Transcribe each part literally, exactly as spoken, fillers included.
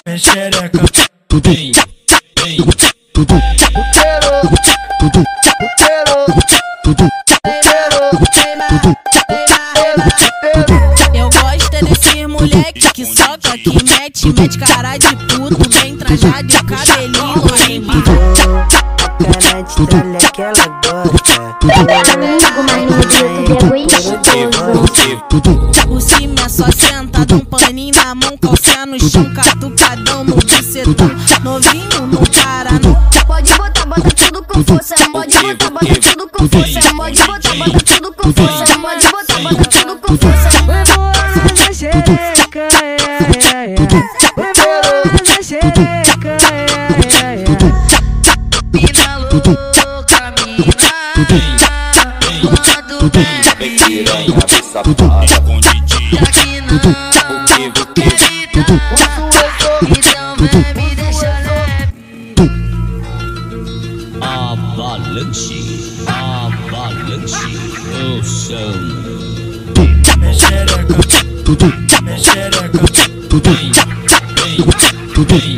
xereca, vem, vem, eu gosto desses moleque que soca, que mete, mete cara de puto, bem trajado de cabelinho limpo. Canete tralha que ela gosta. Amigo, mas no jeito é gostoso. Por cima é só sentado, um paninho na mão, calcinha no chão, catucadão no bucetão. Novinho no cara, no. Pode botar, bota tudo com força. Pode botar, bota tudo com força. Pode botar, bota tudo com força. Pode botar, bota tudo com força. Vai embora na xereca, é, é, é. Vai embora na xereca, é, é, é. Mina louca, mina quando vem Vem piranha, vem safada com Didi. aqui não, O que, o que, então vem me deixa leve. Avalanche, avalanche, o som. xereca, xereca, vem, vem, vem,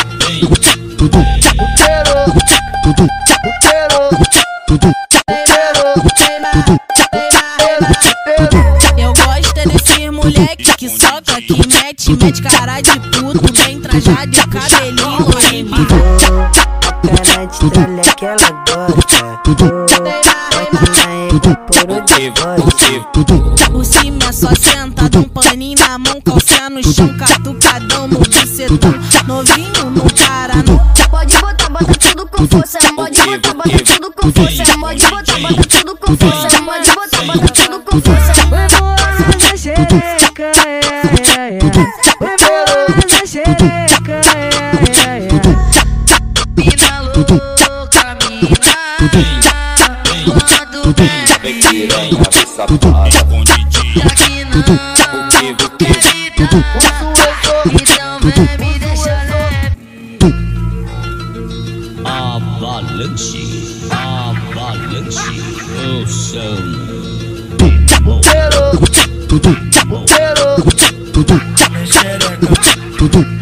Eu gosto desses moleque que soca, que mete, mete cara de puto, bem trajado de cabelinho limpo. Canete tralha que ela gosta. Por cima é só sentado, um paninho na mão, calcinha no chão, catucadão no bucetão. Novinho no cara, no. Pode botar, bota tudo com força. Pode botar, bota tudo com força. Pode botar, bota tudo com força. Pode botar, bota tudo com força. Vai embora na xereca, é, é, é. Vai embora na xereca, é, é, é. Mina louca, mina quando vem vem piranha, vem safada com Didi. aqui não, O que, o que, então vem me deixa leve. Avalanche, avalanche, o som. xereca,